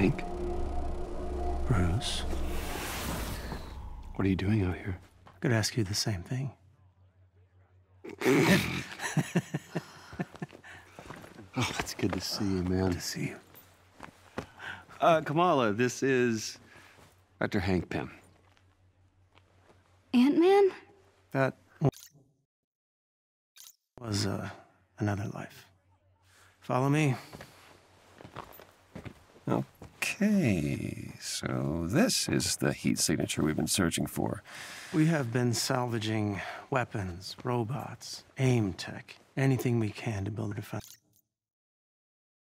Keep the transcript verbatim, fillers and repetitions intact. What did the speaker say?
Hank? Bruce, What are you doing out here? I could ask you the same thing. Oh, it's good to see you, man. To see you. Uh, Kamala, this is Doctor Hank Pym. Ant-Man? That was uh, another life. Follow me. Okay, so this is the heat signature we've been searching for. We have been salvaging weapons, robots, aim tech, anything we can to build a defense.